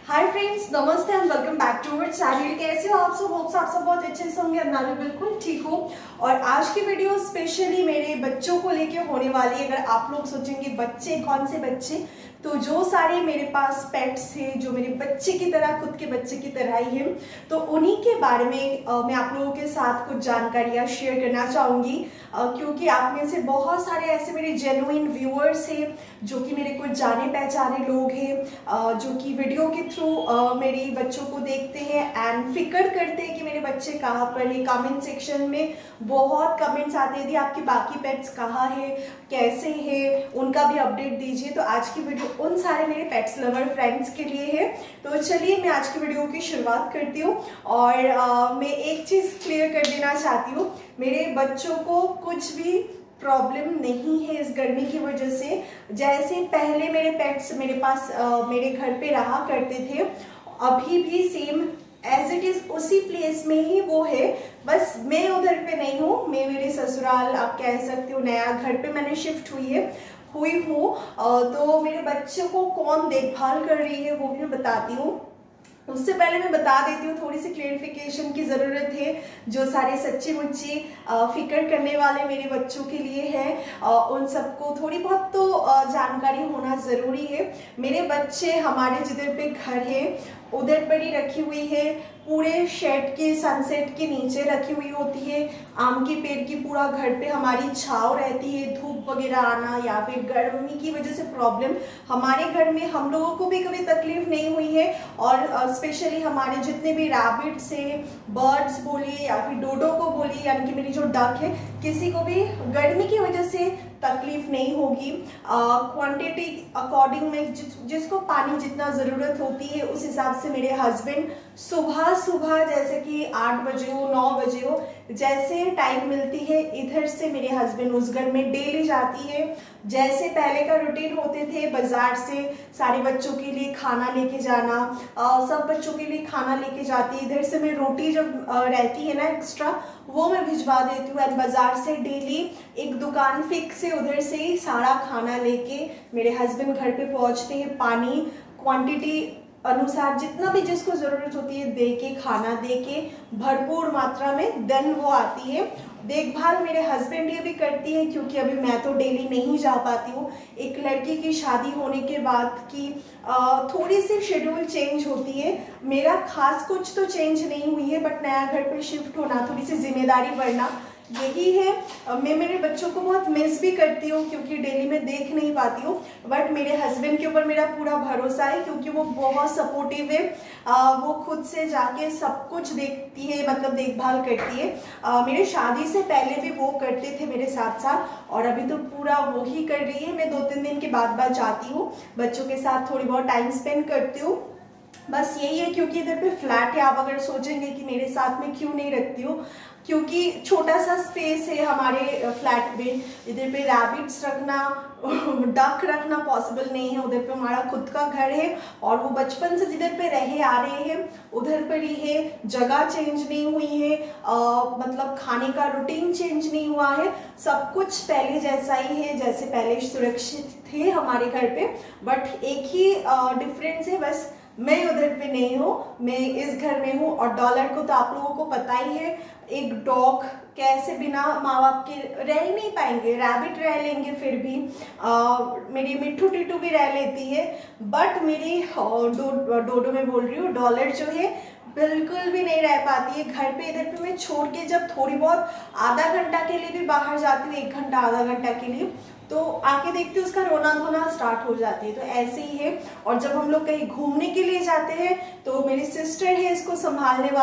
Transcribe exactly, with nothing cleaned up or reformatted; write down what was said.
हाय friends, नमस्ते and welcome back to our channel. कैसे हो आप सब? होप्स आप सब बहुत अच्छे से होंगे। मैं भी बिल्कुल ठीक हूँ। और आज की वीडियो स्पेशली मेरे बच्चों को लेके होने वाली है। अगर आप लोग सोचेंगे बच्चे कौन से बच्चे, तो जो सारे मेरे पास पेट्स हैं, जो मेरे बच्चे की तरह, खुद के बच्चे की तरह ही हैं, तो उन्हीं के बारे में आ, मैं आप लोगों के साथ कुछ जानकारियाँ शेयर करना चाहूँगी। क्योंकि आप में से बहुत सारे ऐसे मेरे जेन्युइन व्यूअर्स हैं जो कि मेरे कुछ जाने पहचाने लोग हैं, जो कि वीडियो के थ्रू मेरे बच्चों को देखते हैं एंड फिक्र करते हैं कि मेरे बच्चे कहाँ पर है। कमेंट सेक्शन में बहुत कमेंट्स आते हैं, आपके बाकी पेट्स कहाँ है, कैसे है, उनका भी अपडेट दीजिए। तो आज की वीडियो उन सारे मेरे पेट्स लवर फ्रेंड्स के लिए है। तो चलिए मैं आज की वीडियो की शुरुआत करती हूँ। और आ, मैं एक चीज़ क्लियर कर देना चाहती हूँ, मेरे बच्चों को कुछ भी प्रॉब्लम नहीं है इस गर्मी की वजह से। जैसे पहले मेरे पेट्स मेरे पास आ, मेरे घर पे रहा करते थे, अभी भी सेम एज इट इज उसी प्लेस में ही वो है। बस मैं उधर पे नहीं हूँ, मैं मेरे ससुराल आप कह सकते हो नया घर पे मैंने शिफ्ट हुई है हुई हूँ। तो मेरे बच्चों को कौन देखभाल कर रही है वो भी मैं बताती हूँ। उससे पहले मैं बता देती हूँ, थोड़ी सी क्लेरिफिकेशन की ज़रूरत है। जो सारे सच्ची मुच्ची फिक्र करने वाले मेरे बच्चों के लिए है, उन सबको थोड़ी बहुत तो जानकारी होना ज़रूरी है। मेरे बच्चे हमारे जिधर पे घर है उधर पर ही रखी हुई है, पूरे शेड के सनसेट के नीचे रखी हुई होती है। आम के पेड़ की पूरा घर पे हमारी छाव रहती है, धूप वगैरह आना या फिर गर्मी की वजह से प्रॉब्लम हमारे घर में हम लोगों को भी कभी तकलीफ नहीं हुई है। और स्पेशली हमारे जितने भी रैबिट्स है, बर्ड्स बोलिए या फिर डोडो को बोलिए, यानी कि मेरी जो डक है, किसी को भी गर्मी की वजह से तकलीफ नहीं होगी। क्वांटिटी अकॉर्डिंग में जिस, जिसको पानी जितना ज़रूरत होती है उस हिसाब से मेरे हस्बैंड सुबह सुबह जैसे कि आठ बजे हो, नौ बजे हो, जैसे टाइम मिलती है इधर से मेरे हस्बैंड उस घर में डेली जाती है। जैसे पहले का रूटीन होते थे, बाजार से सारे बच्चों के लिए खाना लेके जाना, आ, सब बच्चों के लिए खाना लेके जाती है। इधर से मैं रोटी जब आ, रहती है ना एक्स्ट्रा, वो मैं भिजवा देती हूँ। एंड बाजार से डेली एक दुकान फिक्स है, उधर से ही सारा खाना लेके मेरे हस्बैंड घर पे पहुँचते हैं। पानी क्वांटिटी अनुसार जितना भी जिसको ज़रूरत होती है दे के, खाना दे के भरपूर मात्रा में देन वो आती है। देखभाल मेरे हस्बैंड ये भी करती है, क्योंकि अभी मैं तो डेली नहीं जा पाती हूँ। एक लड़की की शादी होने के बाद की थोड़ी सी शेड्यूल चेंज होती है। मेरा खास कुछ तो चेंज नहीं हुई है, बट नया घर पर शिफ्ट होना, थोड़ी सी जिम्मेदारी बढ़ना, यही है। मैं मेरे बच्चों को बहुत मिस भी करती हूँ क्योंकि डेली मैं देख नहीं पाती हूँ। बट मेरे हस्बैंड के ऊपर मेरा पूरा भरोसा है, क्योंकि वो बहुत सपोर्टिव है। आ, वो खुद से जाके सब कुछ देखती है, मतलब देखभाल करती है। आ, मेरे शादी से पहले भी वो करते थे मेरे साथ साथ, और अभी तो पूरा वो ही कर रही है। मैं दो तीन दिन के बाद बाद जाती हूँ, बच्चों के साथ थोड़ी बहुत टाइम स्पेंड करती हूँ। बस यही है, क्योंकि इधर पे फ्लैट है। आप अगर सोचेंगे कि मेरे साथ में क्यों नहीं रखती हूँ, क्योंकि छोटा सा स्पेस है हमारे फ्लैट में। इधर पे रैबिट्स रखना, डक रखना पॉसिबल नहीं है। उधर पे हमारा खुद का घर है और वो बचपन से जिधर पे रहे आ रहे हैं उधर पर ही है। जगह चेंज नहीं हुई है, आ, मतलब खाने का रूटीन चेंज नहीं हुआ है। सब कुछ पहले जैसा ही है, जैसे पहले सुरक्षित थे हमारे घर पे। बट एक ही डिफरेंस है, बस मैं उधर पे नहीं हूँ, मैं इस घर में हूँ। और डॉलर को तो आप लोगों को पता ही है, एक डॉग कैसे बिना माँ बाप के रह ही नहीं पाएंगे। रैबिट रह लेंगे फिर भी, आ, मेरी मिट्टू टिट्टू भी रह लेती है, बट मेरी डो, डोडो में बोल रही हूँ, डॉलर जो है बिल्कुल भी नहीं रह पाती है घर पे। इधर पे मैं छोड़ के जब थोड़ी बहुत आधा घंटा के लिए भी बाहर जाती हूँ, एक घंटा आधा घंटा के लिए, तो आके देखती हूँ उसका रोना धोना स्टार्ट हो जाती है। तो ऐसे ही है। और जब हम लोग कहीं घूमने के लिए जाते हैं तो मेरी सिस्टर है इसको संभालने वाली।